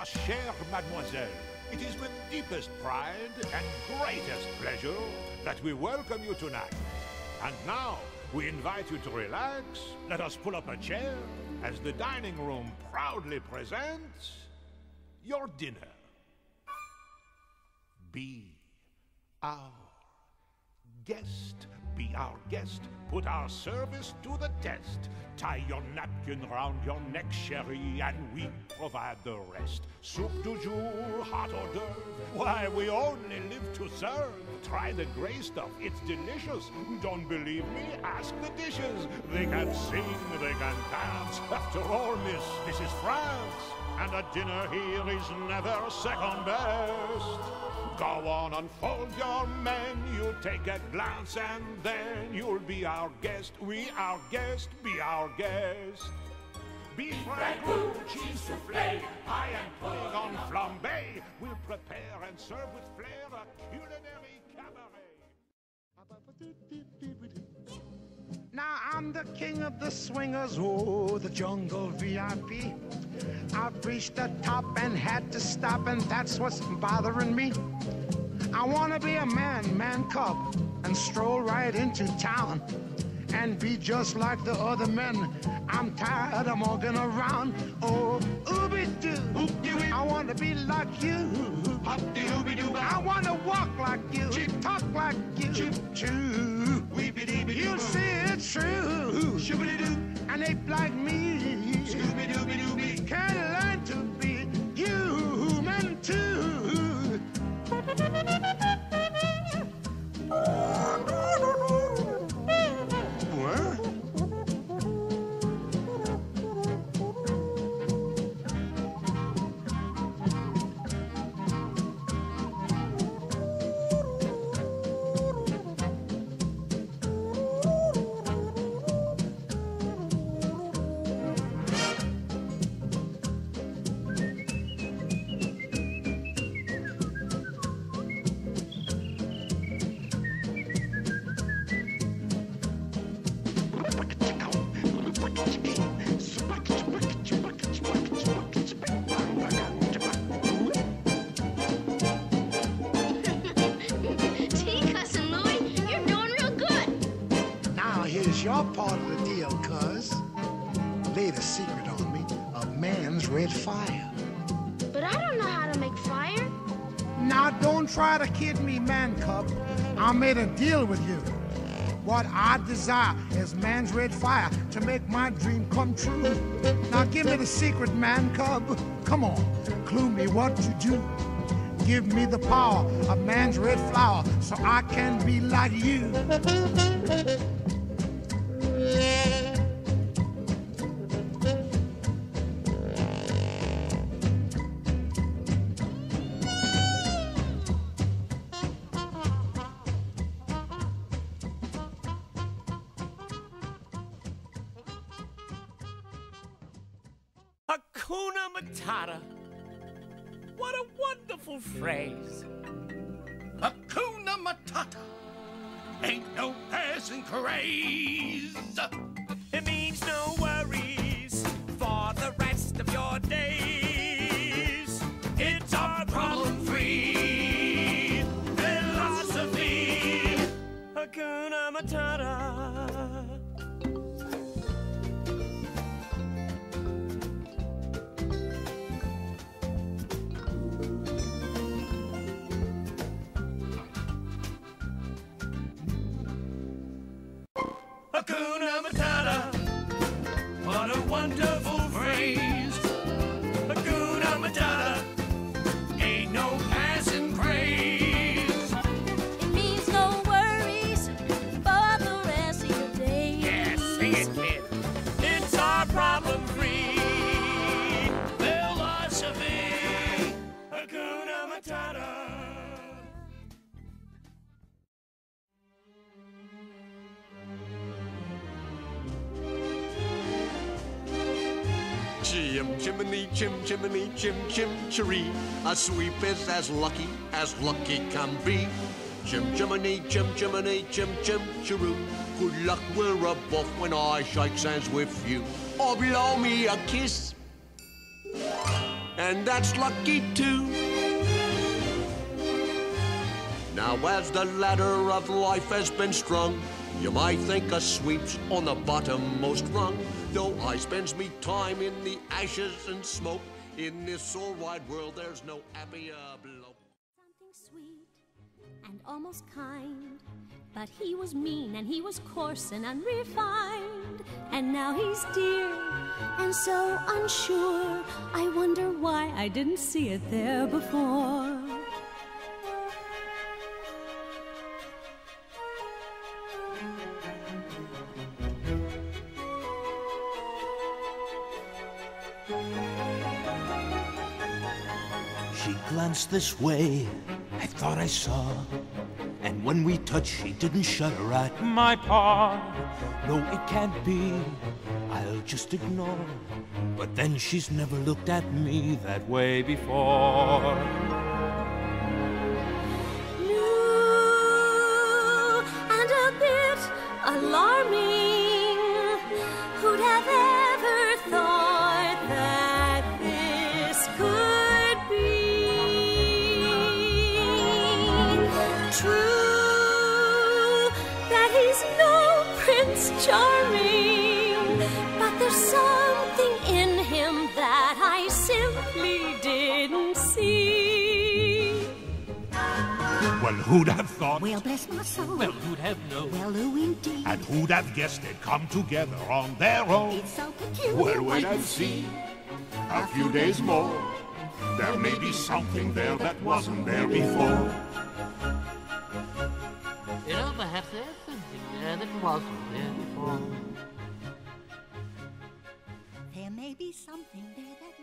ma chère mademoiselle. It is with deepest pride and greatest pleasure that we welcome you tonight. And now, we invite you to relax. Let us pull up a chair as the dining room proudly presents your dinner. Be our guest. Be our guest. Put our service to the test. Tie your napkin round your neck, chérie, and we provide the rest. Soup du jour, hot hors d'oeuvre. Why, we only live to serve. Try the gray stuff, it's delicious. Don't believe me? Ask the dishes. They can sing, they can dance. After all, miss, this is France. And a dinner here is never second best. Go on, unfold your menu, take a glance, and then you'll be our guest. We our guest, be our guest. Beef ragout, cheese soufflé, pie and pudding on flambé. We'll prepare and serve with flair a culinary cabaret. Now I'm the king of the swingers, oh, the jungle VIP. I've reached the top and had to stop, and that's what's bothering me. I wanna be a man cub, and stroll right into town, and be just like the other men. I'm tired of walking around. Oh, ooby-doo, I wanna be like you. I wanna walk like you, talk like you, choo. You see it's true, and ape like me can learn to be human too. Your part of the deal, cuz. Laid a secret on me, a man's red fire. But I don't know how to make fire. Now don't try to kid me, man cub. I made a deal with you. What I desire is man's red fire to make my dream come true. Now give me the secret, man cub. Come on, clue me what you do. Give me the power of man's red flower so I can be like you. Hakuna Matata. What a wonderful phrase. Hakuna Matata. Ain't no passing craze. It means no worries for the rest of your days. It's our problem-free philosophy. Hakuna Matata. Hakuna Matata. What a wonderful phrase. Hakuna Matata. Ain't no passing craze. It means no worries for the rest of your days. Yes, sing it, kid. It's our problem-free Philosophy. Hakuna Matata. Chim chimney, chim chimney, chim chim chiree. A sweep is as lucky can be. Chim chimney, chim chimney, chim chim chiroo. Good luck, we're above when I shake hands with you. Or blow me a kiss. and that's lucky too. Now as the ladder of life has been strung, you might think a sweep's on the bottommost rung. Though I spends me time in the ashes and smoke, in this all wide world there's no happier bloke. Something sweet and almost kind, but he was mean and he was coarse and unrefined. And now he's dear and so unsure, I wonder why I didn't see it there before. She glanced this way, I thought I saw, and when we touched she didn't shudder at my paw. No, it can't be, I'll just ignore, but then she's never looked at me that way before. New and a bit alarming, who'd have ever thought that this could be true, that he's no Prince Charming, but there's something in him that I simply didn't see. Well, who'd have thought? Well, bless my soul. Well, who'd have known? Well, who indeed? And who'd have guessed they'd come together on their own? It's so peculiar. Well, wait and see. A few days more. There may be something there that wasn't there before. You know, perhaps there's something there that wasn't there before. There may be something there that